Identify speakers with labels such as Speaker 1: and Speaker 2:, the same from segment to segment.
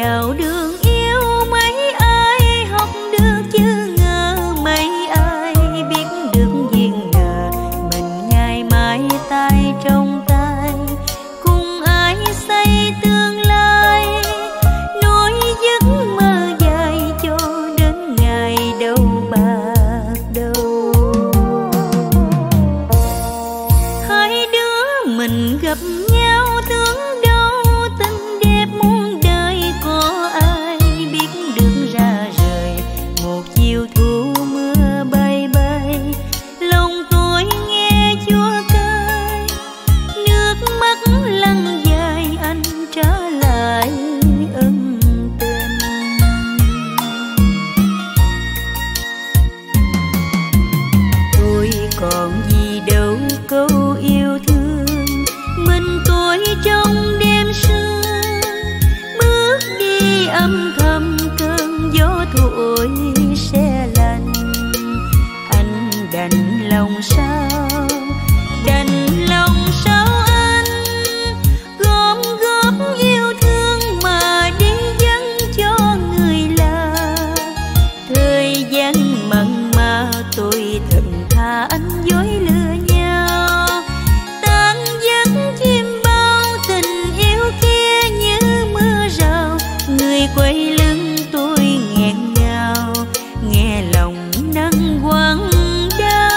Speaker 1: vào đường yêu, mấy ai học được chứ ngờ, mấy ai biết được duyên nợ. Mình ngày mai tay trong tay, cùng ai xây tương lai, nối giấc mơ dài cho đến ngày đâu bạc đầu. Hai đứa mình gặp nhau tướng đâu tình đẹp muôn đời, có ai biết được ra rời một chiều thu mưa bay bay. Lòng tôi nghe chua cay, nước mắt lăn dài anh trả lại ân tình. Tôi còn gì đâu câu yêu thương, mình tôi trong đêm sương bước đi âm thầm, cơn gió thổi se lạnh. Anh đành lòng sao, đành lòng sao anh gom góp yêu thương mà đi dâng cho người lạ. Thời gian mặn mà tôi thật thà anh dối lừa nhau, tan giấc chim bao tình yêu kia như mưa rào. Người quay lưng tôi nghẹn ngào, nghe lòng nắng quăng đau.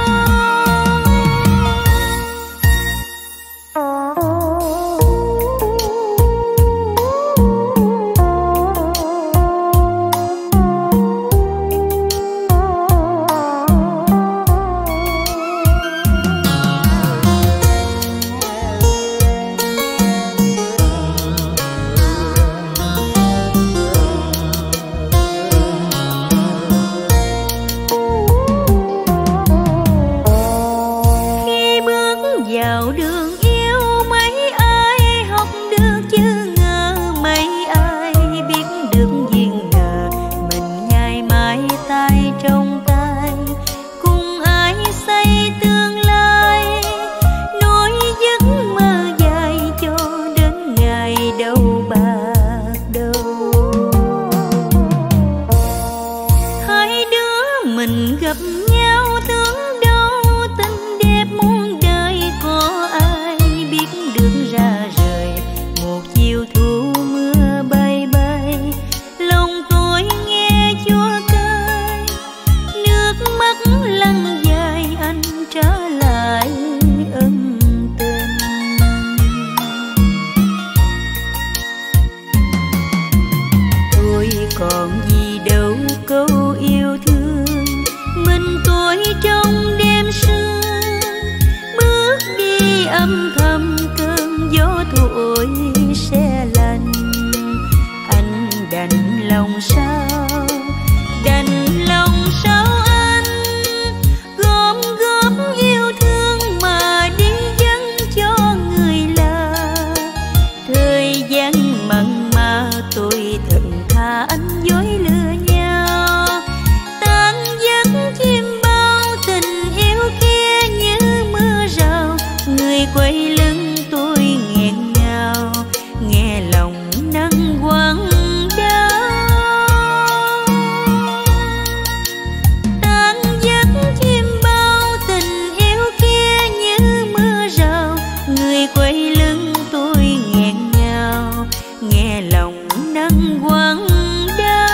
Speaker 1: Khi bước vào đường yêu, mấy ai học được chứ ngờ, mấy ai biết được duyên nợ. Mình ngày mai tay trong tay, cùng ai xây tương lai, nối giấc mơ dài cho đến ngày đâu bạc đầu. Hai đứa mình gặp nhau tướng đâu tình đẹp muôn đời, có ai biết được ra rời một chiều thu mưa bay bay. Lòng tôi nghe chua cay, nước mắt lăn dài anh trả lại ân tình. Tôi còn gì đâu câu yêu thương, mình tôi trong đêm sương bước đi âm thầm, cơn gió thổi se lạnh. Anh đành lòng sao, đành lòng sao anh gom góp yêu thương mà đi dâng cho người lạ. Thời gian mặn mà tôi thật thà anh dối lừa nhau, tan giấc chim bao tình yêu kia như mưa rào. Người quay lưng tôi nghẹn ngào, nghe lòng nắng quăng đau. Tan giấc chim bao tình yêu kia như mưa rào. Người quay lưng tôi nghẹn ngào, nghe lòng nắng quăng đau.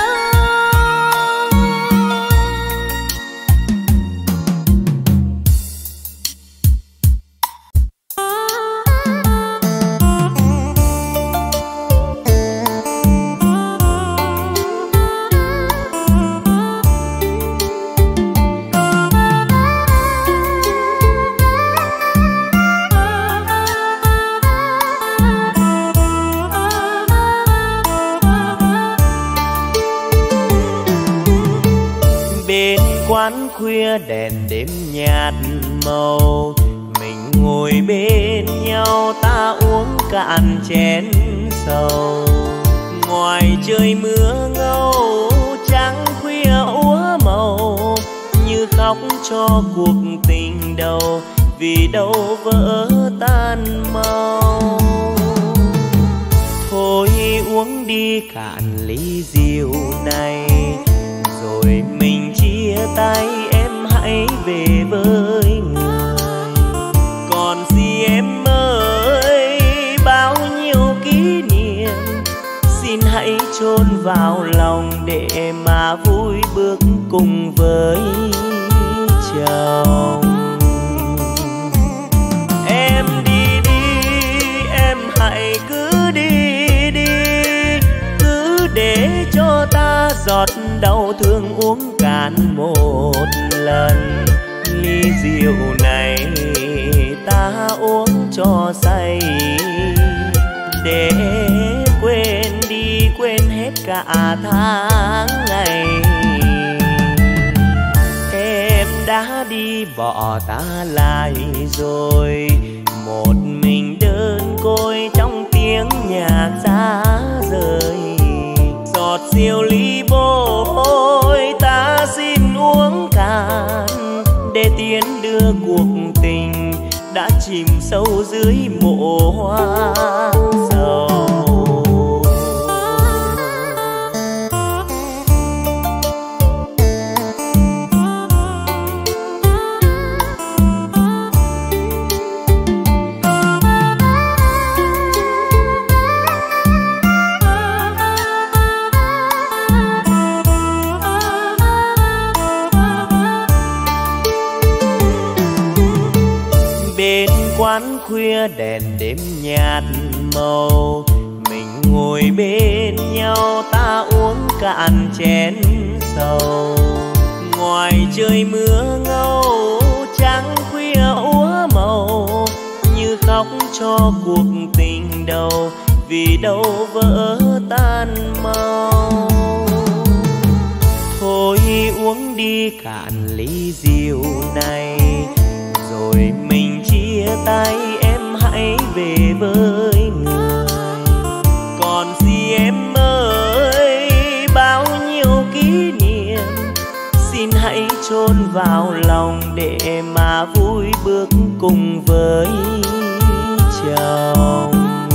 Speaker 2: Bên quán khuya đèn đêm nhạt màu, mình ngồi bên nhau ta uống cạn chén sầu. Ngoài trời mưa ngâu, trăng khuya úa màu, như khóc cho cuộc tình đầu, vì đâu vỡ tan mau. Thôi uống đi cạn ly rượu này, rồi mình chia tay, em hãy về với người. Còn gì em ơi, bao nhiêu kỷ niệm, xin hãy chôn vào lòng để mà vui bước cùng với chồng. Em đi đi, em hãy cứ đi đi, cứ để cho ta giọt đau thương uống cạn một lần. Ly rượu này ta uống cho say, để quên đi, quên hết cả tháng ngày. Em đã đi bỏ ta lại rồi, một mình đơn côi trong tiếng nhạc giá rời. Giọt rượu ly bôi ta xin uống cạn, để tiến đưa cuộc tình đã chìm sâu dưới mộ hoa sầu. Quán khuya đèn đêm nhạt màu, mình ngồi bên nhau ta uống cạn chén sầu. Ngoài trời mưa ngâu, trăng khuya úa màu, như khóc cho cuộc tình đầu, vì đâu vỡ tan mau. Thôi uống đi cạn ly rượu này, rồi mình chia tay, em hãy về với người. Còn gì em ơi, bao nhiêu kỷ niệm, xin hãy chôn vào lòng để mà vui bước cùng với chồng.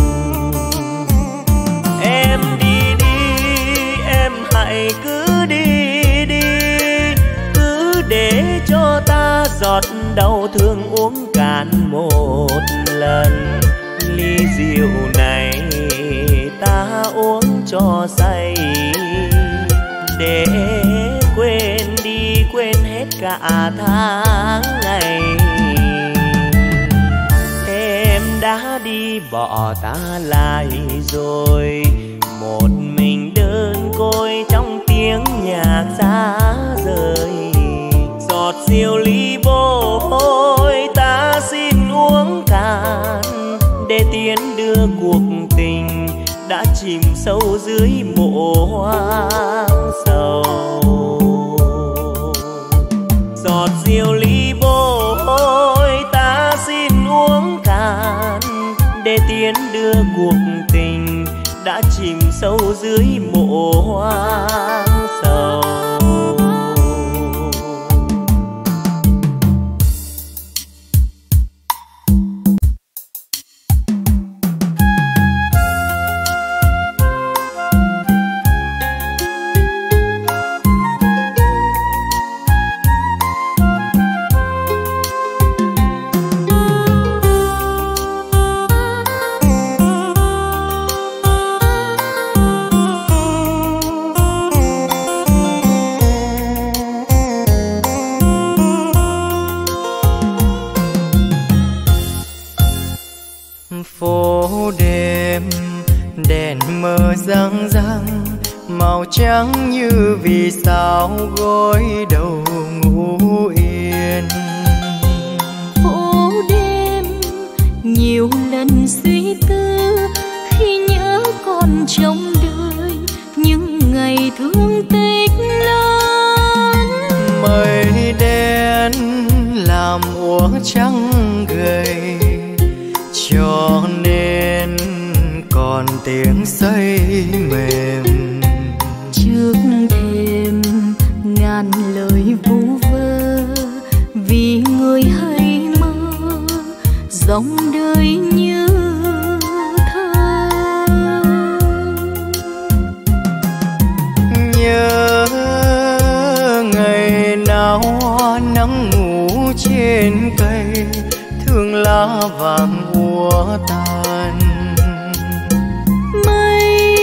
Speaker 2: Em đi đi, em hãy cứ đi đi, cứ để cho ta giọt đau thương uống cạn một lần. Ly rượu này ta uống cho say, để quên đi, quên hết cả tháng ngày. Em đã đi bỏ ta lại rồi, một mình đơn côi trong tiếng nhạc giá rời. Giọt rượu ly bôi ta xin uống cạn, để tiến đưa cuộc tình đã chìm sâu dưới mộ hoang sầu. Giọt rượu ly bôi ta xin uống cạn, để tiến đưa cuộc tình đã chìm sâu dưới mộ hoang sầu.
Speaker 3: Phố đêm đèn mờ răng răng, màu trắng như vì sao gối đầu ngủ yên.
Speaker 1: Phố đêm nhiều lần suy tư, khi nhớ còn trong đời những ngày thương tích lớn.
Speaker 3: Mây đen làm úa trắng gầy, cho nên còn tiếng say mềm.
Speaker 1: Trước thềm ngàn lời vu vơ, vì người hay mơ dòng đời như thơ.
Speaker 3: vàng úa tàn.
Speaker 1: Mây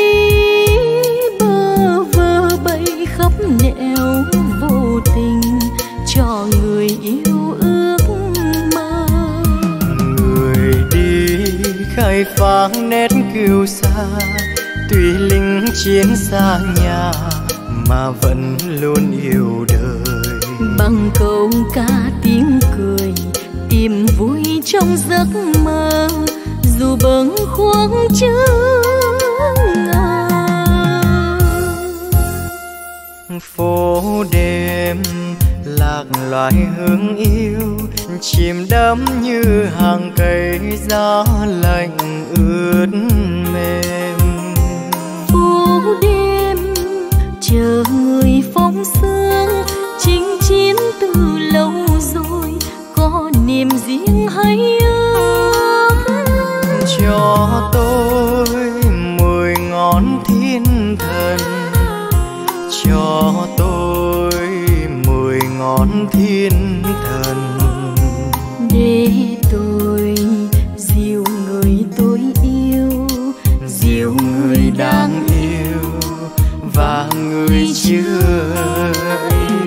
Speaker 1: bơ vơ bay khắp nẻo vô tình cho người yêu ước mơ.
Speaker 3: Người đi khai phá nét kiêu sa, tuy lính chiến xa nhà mà vẫn luôn yêu đời.
Speaker 1: Bằng câu ca tiếng cười tìm vui trong giấc mơ, dù bâng khuâng chớ ngờ.
Speaker 3: Phố đêm lạc loài hương yêu, chìm đắm như hàng cây gió lạnh ướt mềm.
Speaker 1: Phố đêm chờ người phóng sương, chinh chiến từ lâu rồi, có niềm riêng hay ước.
Speaker 3: Cho tôi 10 ngón thiên thần, cho tôi 10 ngón thiên thần,
Speaker 1: để tôi dìu người tôi yêu,
Speaker 3: dìu người đang yêu và người chưa yêu.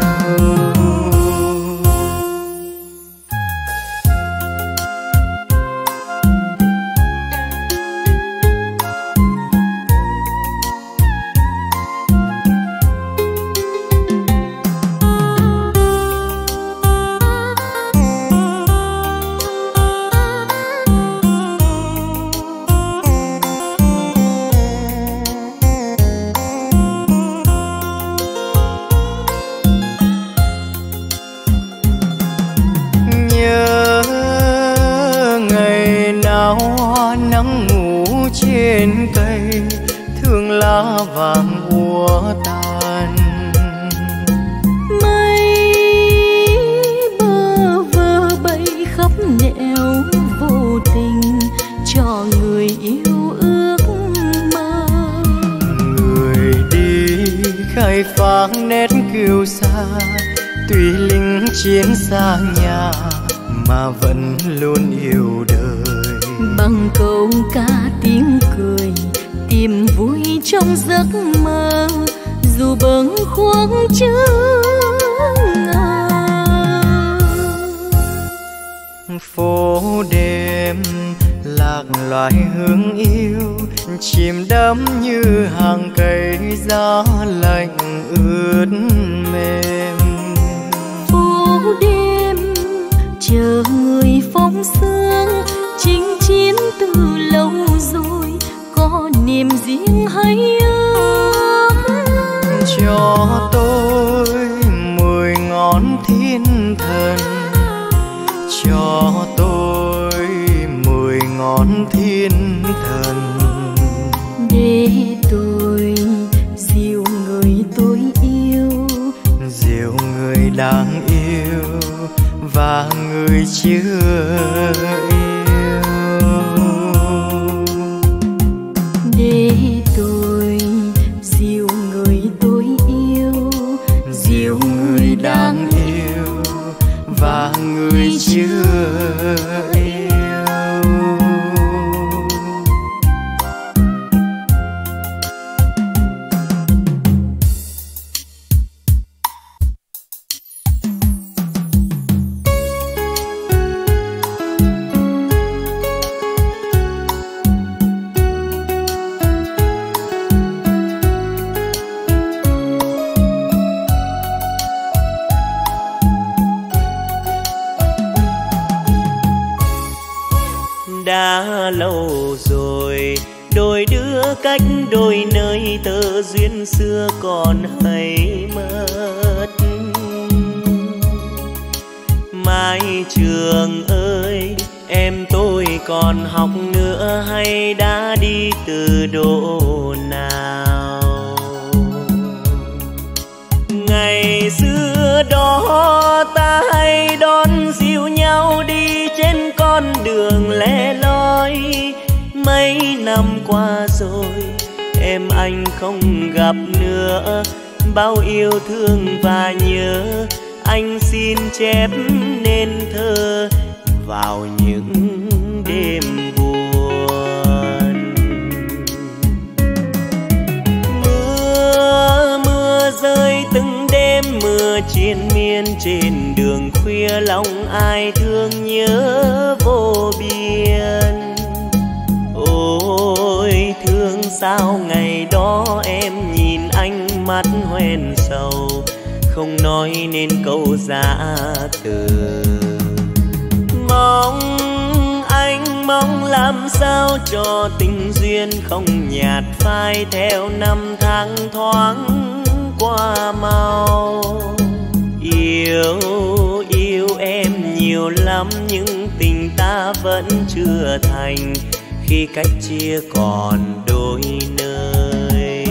Speaker 3: Trên cây thương lá vàng úa tàn.
Speaker 1: Mây bơ vơ bay khắp nẻo vô tình cho người yêu ước mơ.
Speaker 3: Người đi khai phá nét kiêu sa, tuy lính chiến xa nhà mà vẫn luôn yêu đời.
Speaker 1: Bằng câu ca tiếng cười tìm vui trong giấc mơ, dù bâng khuâng chớ ngờ.
Speaker 3: Phố đêm lạc loài hương yêu, chìm đắm như hàng cây gió lạnh ướt mềm.
Speaker 1: Phố đêm chờ người phóng sương, chinh chiến từ lâu rồi, có niềm riêng hay ước.
Speaker 3: Cho tôi 10 ngón thiên thần, cho tôi 10 ngón thiên thần,
Speaker 1: để tôi dìu người tôi yêu,
Speaker 3: dìu người đang yêu và người chưa yêu.
Speaker 1: Để tôi dìu người tôi yêu,
Speaker 3: dìu người đang yêu và người chưa yêu.
Speaker 2: Đã lâu rồi đôi đứa cách đôi nơi, tơ duyên xưa còn hay mất. Mai trường ơi, em tôi còn học nữa hay đã đi từ độ nào? Ngày xưa đó ta hay đón dìu nhau đi trên con đường lẻ loi. Mấy năm qua rồi em anh không gặp nữa, bao yêu thương và nhớ anh xin chép nên thơ vào những triền miên trên đường khuya, lòng ai thương nhớ vô biên. Ôi thương sao ngày đó em nhìn anh mắt hoen sầu, không nói nên câu giã từ. Mong làm sao cho tình duyên không nhạt phai, theo năm tháng thoáng qua mau. Yêu em nhiều lắm nhưng tình ta vẫn chưa thành, khi cách chia còn đôi nơi.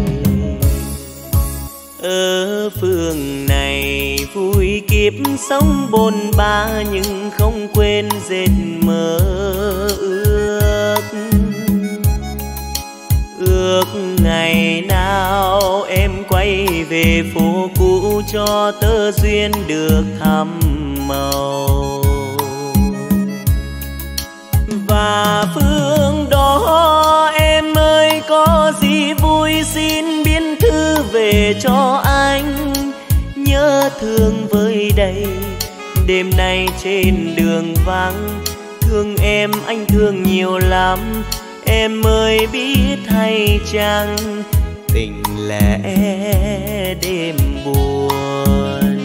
Speaker 2: Ở phương này vui kiếp sống bôn ba, nhưng không quên dệt mơ ước ngày nào em quay về phố cũ, cho tơ duyên được thắm màu. Và phương đó em ơi có gì vui xin biên thư về cho anh, nhớ thương với đây đêm nay trên đường vắng. Thương em anh thương nhiều lắm, em ơi biết hay chăng tình lẽ đêm buồn.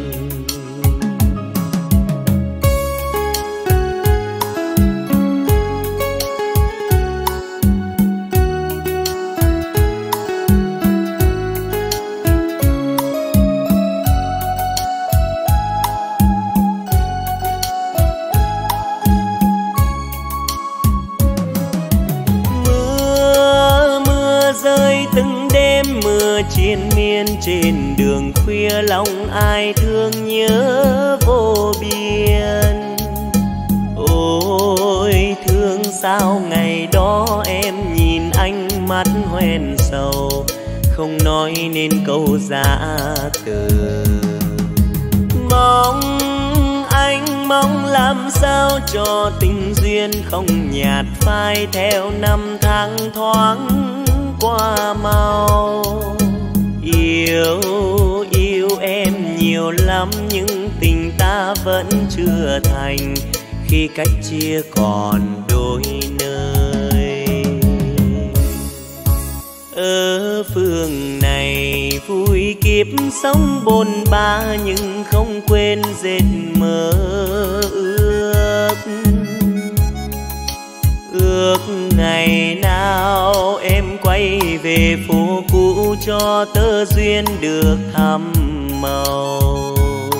Speaker 2: Từng đêm mưa triền miên trên đường khuya, lòng ai thương nhớ vô biên. Ôi thương sao ngày đó em nhìn anh mắt hoen sầu, không nói nên câu giã từ. Mong làm sao cho tình duyên không nhạt phai, theo năm tháng thoáng qua mau. Yêu em nhiều lắm nhưng tình ta vẫn chưa thành, khi cách chia còn đôi nơi. Ở phương này vui kiếp sống bôn ba, nhưng không quên dệt mơ ước ngày nào em quay về phố cũ, cho tơ duyên được thắm màu.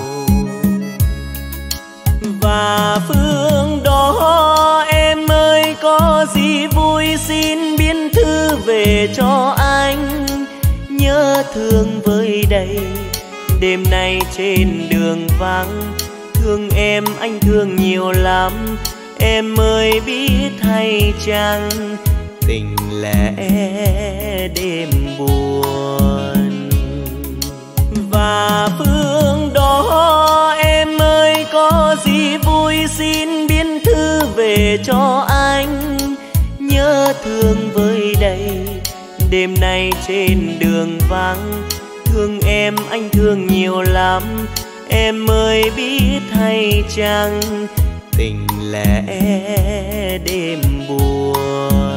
Speaker 2: Và phương đó em ơi có gì vui xin biên thư về cho anh, nhớ thương với đây đêm nay trên đường vắng. Thương em anh thương nhiều lắm, em ơi biết hay chăng tình lẽ đêm buồn. Và phương đó em ơi có gì vui xin biên thư về cho anh, nhớ thương với đây đêm nay trên đường vắng. Thương em anh thương nhiều lắm, em ơi biết hay chăng tình lẽ đêm buồn.